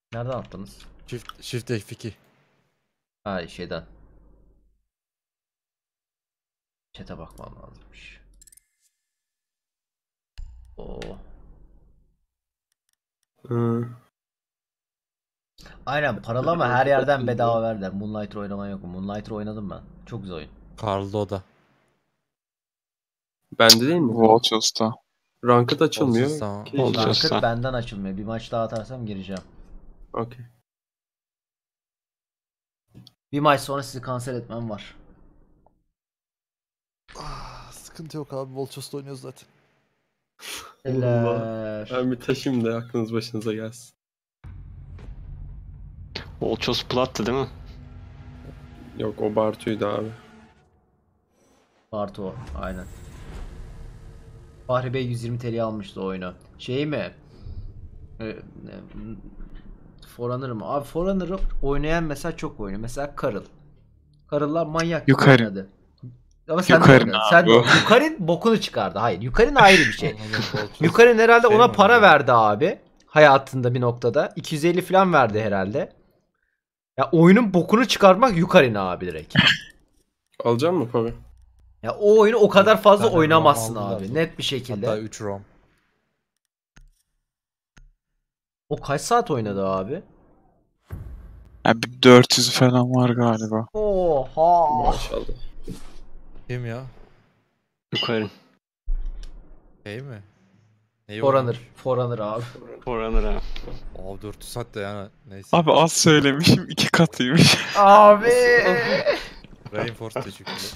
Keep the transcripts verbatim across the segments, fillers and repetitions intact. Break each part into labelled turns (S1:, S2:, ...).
S1: Nereden attınız?
S2: Shift, Shift F iki.
S1: Ha şeyden. Chat'e bakmam lazımmış. Oo.
S3: Hı.
S1: Aynen paralı ama her yerden bedava verdiler. Moonlighter oynaman yok mu? Moonlighter oynadım ben. Çok güzel oyun.
S2: Carlo'da.
S3: Bende değil mi?
S4: Vultures'ta.
S3: Ranked açılmıyor.
S2: Vultures tamam.
S3: Ki-
S4: Vultures.
S1: Ranked benden açılmıyor. Bir maç daha atarsam gireceğim.
S3: Okey.
S1: Bir maç sonra sizi kanser etmem var.
S2: Ah, sıkıntı yok abi. Vultures'ta oynuyoruz zaten.
S1: Eller.
S3: Ben bir taşıyayım da aklınız başınıza gelsin.
S5: Volchos Plat'tı değil mi?
S3: Yok o Bartu'ydu abi.
S1: Bartu aynen. Fahri Bey yüz yirmi T L almıştı oyunu. Şey mi? Ee, Forerunner mı? Abi Forerunner'ı oynayan mesela çok oynuyor. Mesela Karıl. Karıllar manyak gibi
S4: Yukarı.
S1: oynadı. Ama sen de
S4: Yukarı
S1: oynadın.
S4: abi
S1: Sen de
S4: o.
S1: Yukarın bokunu çıkardı. Hayır. Yukarın ayrı bir şey.
S2: Anladım, Vultures.
S1: Yukarın herhalde
S2: Şey
S1: ona
S2: mi
S1: para
S2: oynadı?
S1: verdi abi. Hayatında bir noktada. iki yüz elli falan verdi herhalde. Ya oyunun bokunu çıkarmak Yukarın abi direkt.
S3: Alacak mısın Fabi?
S1: Ya o oyunu o kadar fazla
S2: Bir tane
S1: oynamazsın
S2: ROM aldılar
S1: abi.
S2: mı?
S1: Net bir şekilde.
S2: Hatta üç ROM.
S1: O kaç saat oynadı abi?
S4: Yani bir dört yüz falan var galiba.
S1: Oha.
S3: Maşallah.
S2: Kim ya?
S5: Yukarı.
S2: Şey mi? Neyi
S1: Forerunner.
S2: oynamış?
S1: Forerunner abi.
S5: Forerunner ha.
S2: Abi dört yüz saat de yani. Neyse.
S4: Abi az söylemişim, iki katıymış.
S1: Abi.
S2: Reinforce teşekkürler.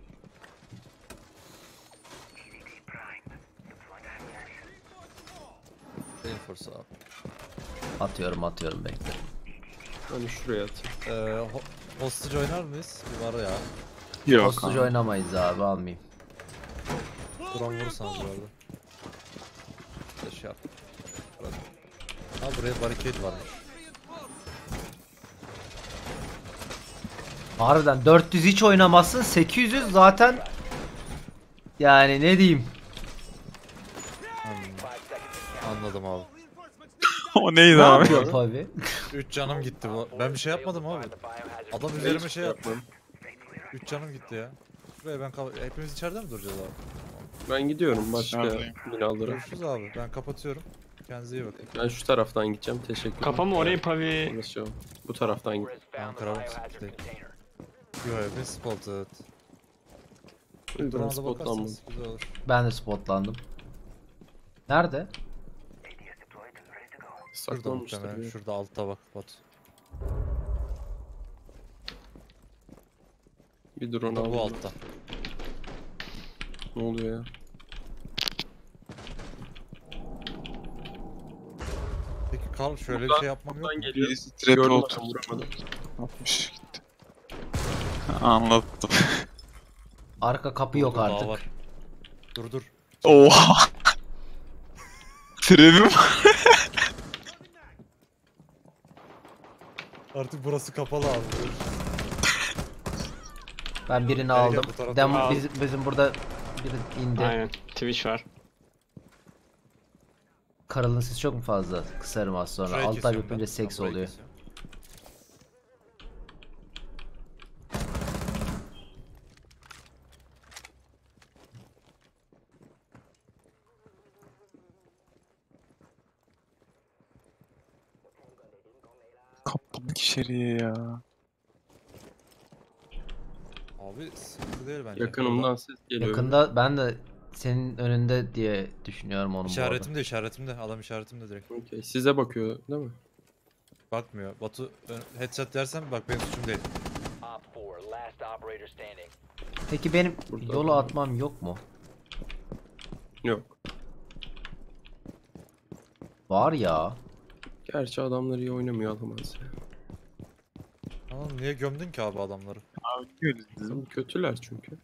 S2: Reinforce abi.
S1: Atıyorum atıyorum bekle.
S3: Hani şuraya atayım.
S2: Ee, ho hostage oynar mıyız? Bir var ya.
S4: Yok
S1: Hostage
S4: abi.
S1: oynamayız abi almayayım.
S2: Drone vurursanız bu arada. İşte şey yap. Bırak. Ha buraya barricade varmış.
S1: Harbiden dört yüz hiç oynamazsın. sekiz yüz zaten yani ne diyeyim.
S2: Hmm. Anladım abi.
S4: O neydi
S1: Ne
S4: abi?
S1: yapıyor tabi?
S2: üç canım gitti bu. Ben bir şey yapmadım abi. Adam üzerime şey yaptı. üç canım gitti ya. Şuraya ben kal- hepimiz içeride mi duracağız abi?
S3: Ben gidiyorum başka
S4: Dışarıdayım.
S3: binalara.
S2: Görüşürüz abi. Ben kapatıyorum. Kendinize iyi bakın.
S3: Ben şu taraftan gideceğim. Teşekkür ederim.
S5: Kafamı oraya pavi.
S3: Burası yok. Bu taraftan git.
S2: Ankara City. You have been spotted.
S3: Ben
S2: Drone'a da
S3: spotlanmadım.
S2: bakarsanız güzel olur.
S1: Ben de spotlandım. Nerede?
S2: Şurada
S3: Saklanmıştır.
S2: muhtemelen.
S3: bir.
S2: Şurada altta bak bot.
S3: Bir drone
S2: Bu
S3: aldım.
S2: altta.
S3: Ne oluyor ya?
S2: Peki Karl şöyle bir
S3: Buradan-
S2: şey yapmam yok
S3: Buradan
S2: mu?
S3: geliyor.
S4: Birisi trap
S3: Gördüm
S4: oturdu.
S3: ama vuramadım.
S4: Yapmış gitti. Anlattım.
S1: Arka kapı yok
S2: Burada daha
S1: artık.
S2: var. Dur dur.
S4: Oha! Trap'im.
S2: Artık burası kapalı abi.
S1: Ben birini
S2: Gel, gel,
S1: aldım.
S2: bu tarafa
S1: Dem
S5: al.
S1: bizim, bizim burada biri indi.
S5: Aynen. Twitch var.
S1: Karılın sesi çok mu fazla? Kısarım az sonra.
S2: Şurayı
S1: Alt tab
S2: kesiyorum
S1: yapınca
S2: ben.
S1: seks
S2: Ben burayı
S1: oluyor.
S2: kesiyorum.
S4: Kapandık içeriye ya.
S2: Abi sıkıntı değil bence.
S3: Yakınımdan ses geliyor.
S1: Yakında ben de senin önünde diye düşünüyorum onun bu
S2: İşaretim de işaretim de. Adam işaretim de direkt.
S3: Okey. Size bakıyor değil mi?
S2: Bakmıyor. Batu ön- headshot dersen bak benim suçum değil.
S1: arada. Peki benim
S3: Burada
S1: yolu
S3: adam.
S1: atmam yok mu?
S3: Yok.
S1: Var ya.
S3: Gerçi adamlar iyi oynamıyor alamaz ya.
S2: Anam niye gömdün ki abi adamları?
S4: Abi öyle dedim.
S3: Tabii kötüler çünkü.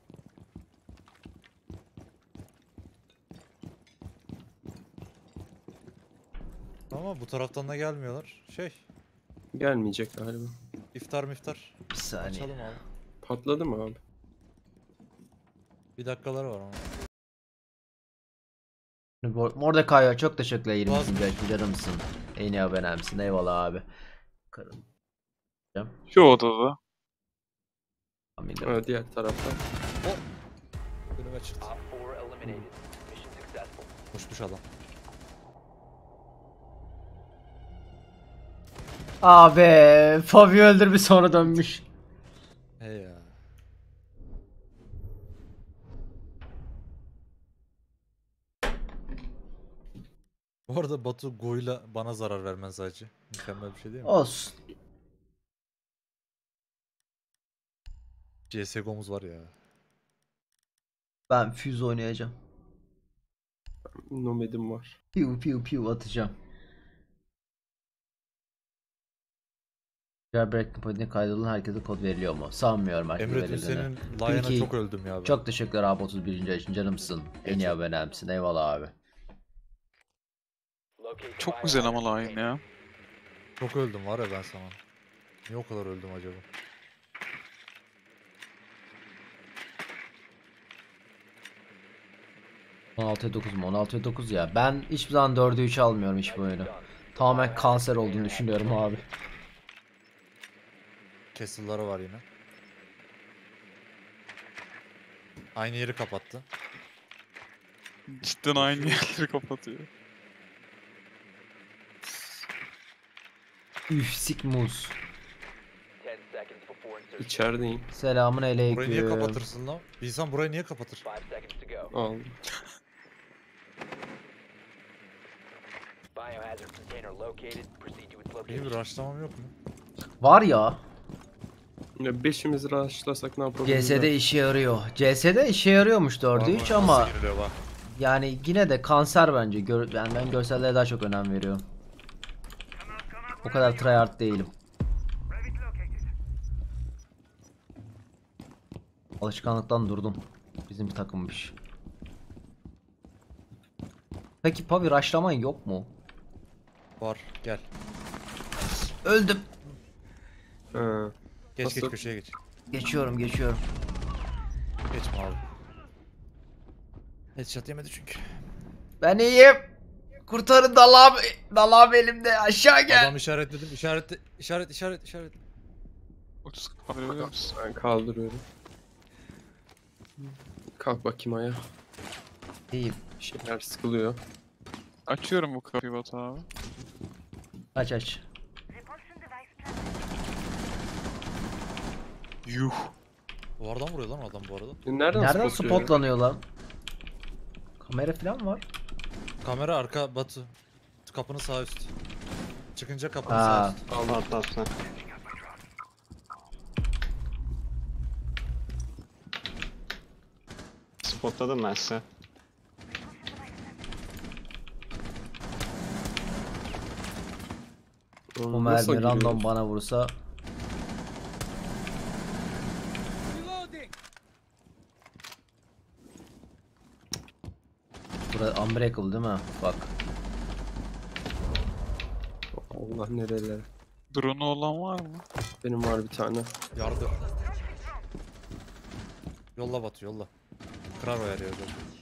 S2: Ama bu taraftan da gelmiyorlar. Şey,
S3: Gelmeyecek galiba.
S2: iftar miftar.
S1: Bir saniye.
S2: Açalım abi.
S3: Patladı mı abi?
S2: Bir dakikaları var ama.
S1: Mordecai'ya çok teşekkürler
S2: Bazı-
S1: yirmi. canımsın. En iyi abonemsin. Eyvallah abi. Karın.
S4: Şu odada.
S1: Amin.
S3: Ha, diğer taraftan.
S2: Önüme çıktı. Uçmuş adam.
S1: Abi Fabi öldürmüş sonra dönmüş.
S2: Hey ya. Bu arada Batu Go'yla bana zarar vermen sadece. Mükemmel bir şey değil mi?
S1: Olsun.
S2: C S G O'muz var ya.
S1: Ben füze oynayacağım.
S3: Nomad'im var.
S1: Piu piu piu atacağım. Jailbreak kodine kaydedilen herkese kod veriliyor mu? Sanmıyorum herkese
S2: Emre dün
S1: verildiğini.
S2: senin Lion'a
S1: Peki.
S2: çok öldüm ya ben.
S1: Çok teşekkürler abi otuz birinci ay için canımsın. En iyi abonemsin. Eyvallah abi.
S4: Çok güzel ama line ya.
S2: Çok öldüm var ya ben sana. Niye o kadar öldüm acaba?
S1: on altıya dokuz mu? on altıya dokuz ya. Ben hiçbir zaman dörde üç almıyorum hiçbir oyunu. Tamamen kanser olduğunu düşünüyorum abi.
S2: Castle'ları var yine. Aynı yeri kapattı.
S4: Cidden aynı yerleri kapatıyor.
S1: Üf sik muz.
S3: İçerideyim.
S1: Selamun
S2: Burayı niye
S1: aleyküm.
S2: kapatırsın lan? Bir insan burayı niye kapatır?
S3: Aldım.
S2: Benim bir rushlamam yok mu?
S1: Var ya.
S3: Ya beşimizi rushlasak ne yapalım?
S1: C S'de işe yarıyor. C S'de işe yarıyormuş dörde üç ama
S2: Nasıl giriliyor bak.
S1: yani yine de kanser bence. Gör, yani ben görsellere daha çok önem veriyorum. O kadar tryhard değilim. Alışkanlıktan durdum. Bizim takımmış. Peki Pavi rushlaman yok mu?
S2: Var gel.
S1: Öldüm.
S3: Ha.
S2: Geç
S3: Nasıl?
S2: geç köşeye geç.
S1: Geçiyorum geçiyorum.
S2: Geçme abi. Headshot yemedi çünkü.
S1: Ben iyiyim. Kurtarın dalağım. Dalağım elimde. Aşağı gel.
S2: Adam işaretledim. İşaret işaret işaret işaret.
S4: otuz kapatabiliyor musun?
S3: Ben kaldırıyorum. Kalk bakayım ayağa.
S1: İyiyim.
S3: Bir şeyler sıkılıyor.
S4: Açıyorum bu kapıyı Batu abi.
S1: Aç aç.
S4: Yuh.
S2: Duvardan vuruyor lan adam bu arada.
S3: Nereden,
S1: Nereden
S3: spotluyor?
S1: spotlanıyor lan? Kamera falan var.
S2: Kamera arka Batu. Kapının sağ üst. Çıkınca kapının
S1: Ha.
S2: sağ üst.
S5: Allah atlatsın. Spotladım ben size.
S3: Oğlum,
S1: O
S3: nasıl
S1: mermi
S3: giriyor?
S1: random bana vursa. Burası unbreakable değil mi? Bak.
S3: Allah nerelere.
S4: Drone'u olan var mı?
S3: Benim var bir tane.
S2: Yardım. Yolla Batu yolla. Kırar o yer ya.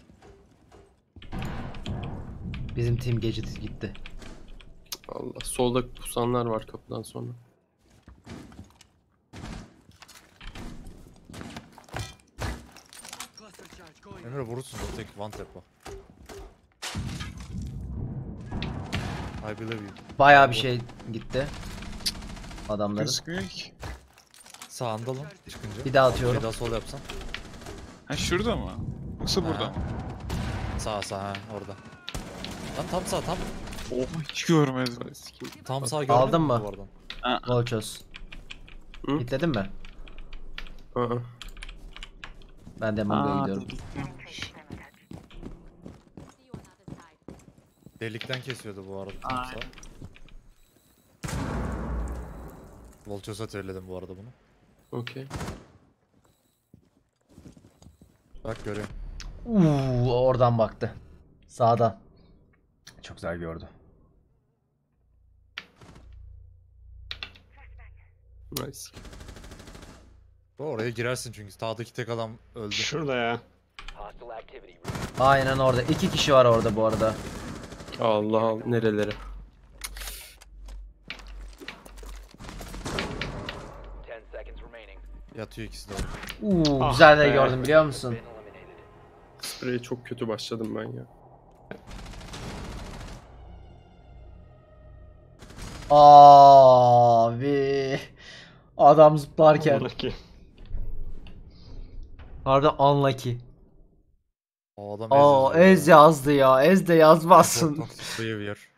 S1: Bizim team gece gitti.
S3: Allah solda pusanlar var kapıdan sonra.
S2: Emre vurursun o tek one tap o. I believe you.
S1: Bayağı bir şey gitti. Adamların.
S4: Gözükmüyor ki.
S2: Sağında lan çıkınca.
S1: Bir daha
S2: Bir
S1: atıyorum.
S2: daha sol yapsan.
S4: Ha şurada mı? Yoksa burada
S2: Ha.
S4: mı?
S2: Sağ sağ ha orada. Lan tam sağ tam.
S4: Oh hiç görmedim.
S3: Ay, sikeyim.
S2: Tam sağ görmedin
S1: Aldın
S2: mi
S1: mı?
S2: duvardan?
S1: Volchos.
S3: Hı?
S1: Gitledin mi?
S3: Aa,
S1: Ben de Mango'ya
S4: Aa,
S1: gidiyorum.
S4: deliklenmiş.
S2: Delikten kesiyordu bu arada tam
S4: Aynen.
S2: sağ. Volchos'a trelledim bu arada bunu.
S3: okey.
S2: Bak görüyorum.
S1: Uuu oradan baktı. Sağdan. Çok güzel gördü.
S3: Nice.
S2: Oraya girersin çünkü sağdaki tek adam öldü.
S5: Şurada ya.
S1: Aynen orada. İki kişi var orada bu arada.
S3: Allah Allah nerelere.
S2: Yatıyor ikisi de orada.
S1: Uuu
S5: Ah
S1: güzel de
S5: be.
S1: gördüm biliyor musun?
S3: Spreye çok kötü başladım ben ya.
S1: Abi. Adam zıplarken.
S5: Buradaki.
S1: Harbiden unlucky.
S2: O adam
S1: Aa
S2: ez yazıyor
S1: Ez
S2: ya.
S1: yazdı ya. Ez de yazmazsın.
S2: Toxic behavior.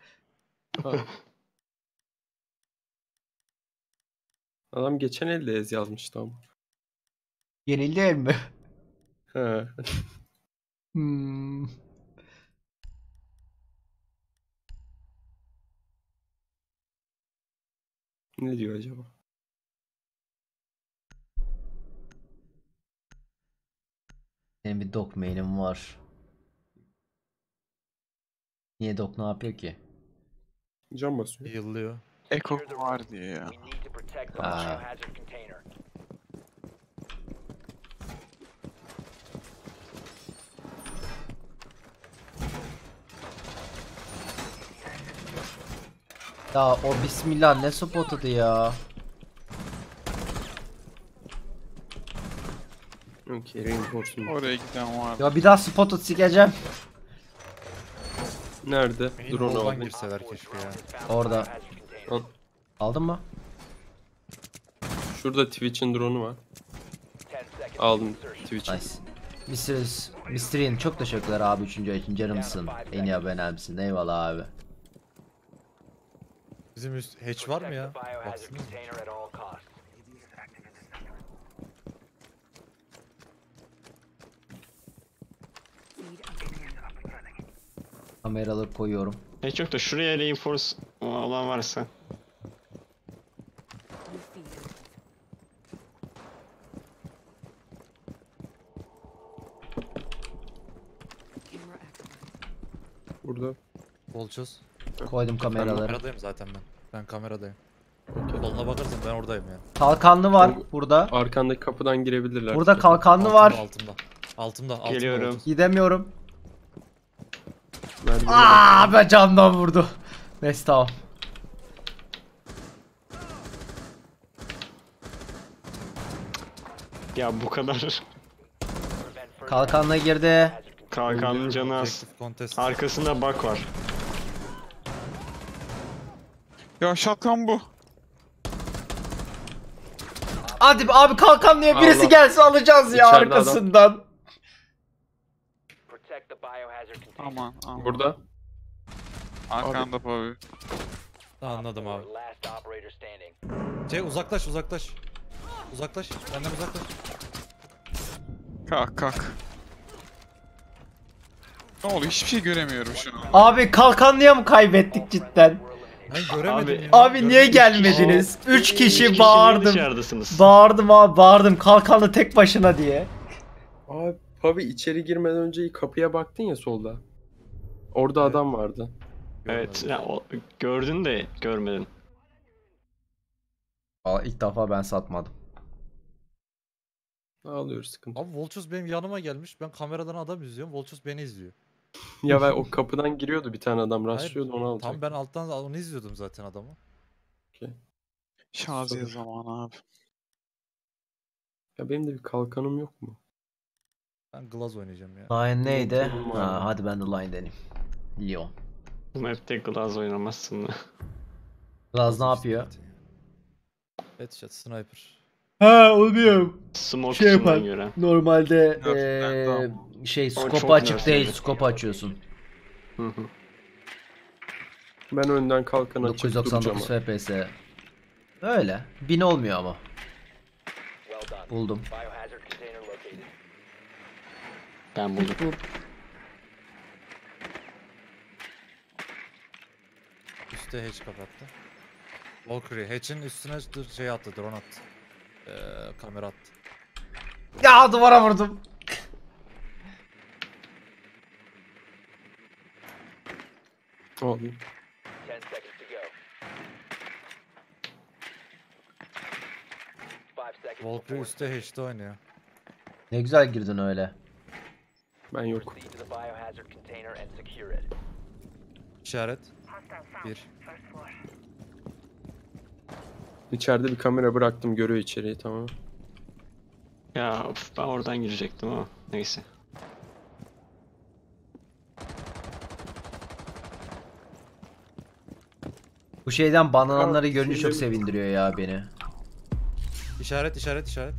S3: Adam geçen elde ez yazmıştı ama.
S1: Yenildi mi?
S3: He.
S1: Hmm.
S3: Ne diyor acaba?
S1: Benim bir dog main'im var. Niye dog ne yapıyor ki?
S3: Can basıyor.
S2: Yıllıyor.
S4: Eko var diye ya.
S1: Ha. Ya o bismillah ne spotadı ya.
S3: Okey, reinforcement.
S4: Oraya giden var.
S1: Ya bir daha spotu sikeceğim.
S3: Nerede?
S2: Main
S3: Drone
S2: hall'dan
S3: aldım.
S2: girseler keşke ya.
S1: Orada.
S3: Al.
S1: Aldın mı?
S3: Şurada Twitch'in drone'u var. Aldım Twitch'in.
S1: Nice. mister mister çok teşekkürler abi üçüncü ay için canımsın. En iyi abonemsin. Eyvallah abi.
S2: Bizim üst hatch var mı ya? Baksana.
S1: Kameraları koyuyorum.
S5: Hiç yok da şuraya reinforce olan varsa.
S3: Burada.
S2: Bolçoz.
S1: Koydum kameraları.
S2: Kameradayım zaten ben. Ben kameradayım. Soluna bakarsın ben oradayım yani.
S1: Kalkanlı var burada.
S3: Arkandaki kapıdan girebilirler.
S1: Burada kalkanlı
S2: Altımda,
S1: var.
S2: Altımda. Altımda. altımda
S5: Geliyorum.
S2: Bolçoz.
S1: Gidemiyorum.
S3: Merdivene
S1: Aa ben camdan vurdu. Neyse tamam.
S5: Ya bu kadar.
S1: Kalkanla girdi.
S5: Kalkanın canı az.
S2: Objective contest.
S5: Arkasında bak var.
S4: Ya şatkan bu.
S1: Hadi be abi kalkanlıya birisi
S3: Allah.
S1: gelse alacağız ya
S3: İçeride
S1: arkasından.
S4: Aman aman.
S3: Burada.
S4: Arkanda abi.
S2: Anladım abi. Şey uzaklaş uzaklaş. Uzaklaş. Benden uzaklaş.
S4: Kalk kalk. Ne oluyor? Hiçbir şey göremiyorum şunu.
S1: Abi kalkanlıya mı kaybettik cidden?
S2: Ben göremedim
S5: Abi-
S2: ya.
S1: Abi niye
S2: Göremedim.
S1: gelmediniz? Üç
S5: Üç
S1: kişi
S5: niye
S1: bağırdım.
S5: dışarıdasınız?
S1: Bağırdım abi bağırdım kalkanlı tek başına diye.
S3: Abi Pavi içeri girmeden önce kapıya baktın ya solda. Orada
S2: Evet.
S3: adam vardı.
S5: Evet. Ya, o, gördün de görmedin.
S1: Aa, ilk defa ben satmadım.
S3: Ağlıyoruz sıkıntı.
S2: Abi Volchos benim yanıma gelmiş. Ben kameradan adam izliyorum. Volchos beni izliyor.
S3: Ya ben o kapıdan giriyordu bir tane adam
S2: Hayır,
S3: rastlıyordu onu alacak.
S2: Tam ben alttan onu izliyordum zaten adamı.
S4: Şaziye zamanı abi.
S3: Ya benim de bir kalkanım yok mu?
S2: Ben Glaz oynayacağım ya.
S1: Line neydi?
S3: Tamam abi.
S1: Ha, hadi ben de line deneyim. Leon.
S5: Bu map'te Glass oynamazsın.
S1: Laz ne yapıyor?
S2: Headshot, sniper.
S1: Ha onu diyorum.
S5: Smoke
S1: Şey
S5: içinden
S1: yapar.
S5: göre.
S1: Normalde
S4: Nerf'den
S1: eee,
S4: tamam.
S1: şey
S5: O
S1: skopu
S5: çok
S1: açık
S5: nerf
S1: değil,
S5: yani.
S1: skopu açıyorsun.
S5: Hı hı.
S3: Ben önden kalkan açıp
S1: dokuz yüz doksan
S3: duracağım.
S1: dokuz F P S. Öyle. bin olmuyor ama. Buldum.
S5: Ben buldum.
S2: Üste hatch kapattı. Valkyrie hatch'in üstüne dur- şey attı, drone attı. Ee, kamera attı.
S1: Ya duvara vurdum.
S3: Aldım.
S2: Valkyrie üstte hatch'te oynuyor.
S1: Ne güzel girdin öyle.
S3: Ben yok.
S2: İşaret. Bir.
S3: İçeride bir kamera bıraktım görüyor içeriği tamam.
S5: Ya of, ben oradan girecektim ama neyse.
S1: Bu şeyden banlananları
S3: Abi,
S1: görünce çok
S3: sinirlendim.
S1: sevindiriyor ya beni.
S2: İşaret işaret işaret.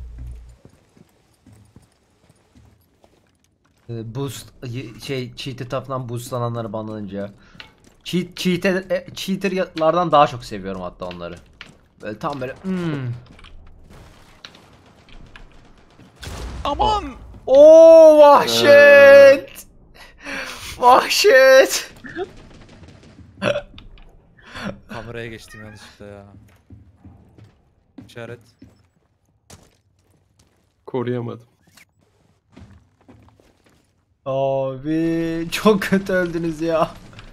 S1: Ee, Boost y- şey cheat tarafından boostlananları banlanınca. Cheat cheater, e, cheater'lardan daha çok seviyorum hatta onları. Böyle tam böyle hmm.
S4: Aman!
S1: Oo vahşet. Vahşet.
S2: Kameraya geçtim yanlışlıkla ya. İşaret.
S3: Koruyamadım.
S1: Abi çok kötü öldünüz ya.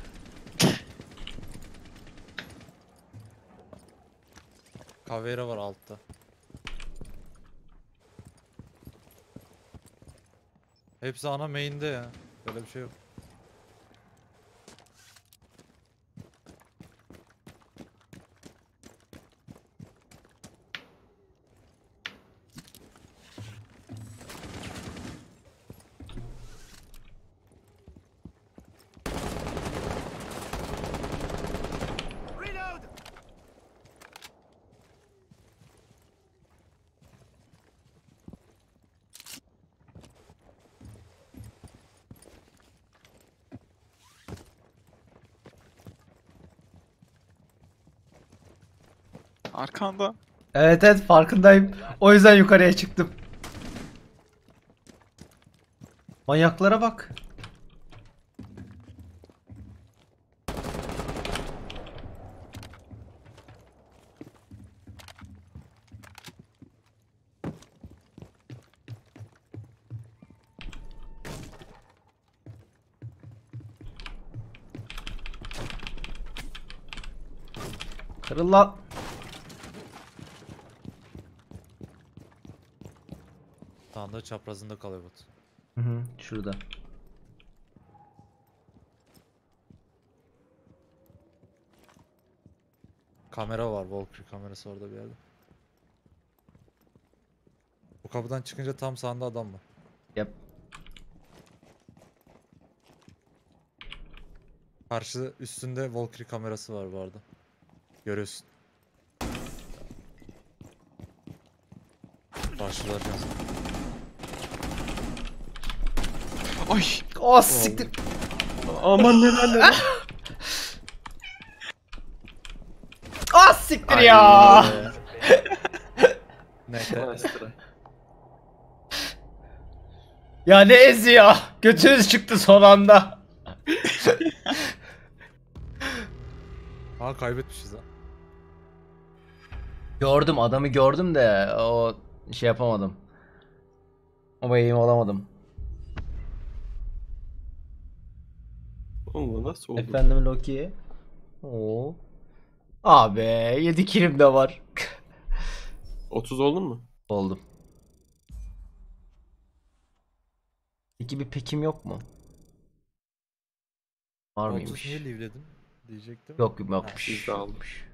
S2: Kavera var altta. Hepsi ana main'de ya. Böyle bir şey yok.
S4: Arkanda.
S1: Evet evet farkındayım. O yüzden yukarıya çıktım. Manyaklara bak. Kırıl lan.
S2: Tam da çaprazında kalıyor bot.
S1: Hı hı, şurada.
S2: Kamera var. Valkyrie kamerası orada bir yerde. Bu kapıdan çıkınca tam sağında adam var.
S1: Yap.
S2: Karşı üstünde Valkyrie kamerası var bu arada. Görüyorsun. Karşılarken.
S4: Ay!
S1: Oh siktir.
S3: Aman neler neler.
S1: Ah siktir ya.
S2: Neyse.
S3: Astra.
S1: Ya ne ezi ya. Götünüz çıktı son anda.
S2: Aa kaybetmişiz ha.
S1: Gördüm adamı gördüm de o şey yapamadım. Ama eğim alamadım.
S3: Oğlum bu nasıl oldu?
S1: Efendim Loki. Oo. Abi yedi kilim de var.
S3: otuz oldun mu?
S1: Oldum. Peki bir pekim yok mu? Var
S2: otuz
S1: mıymış?
S2: niye livledim diyecektim.
S1: Yok yokmuş.
S3: Biz de almış.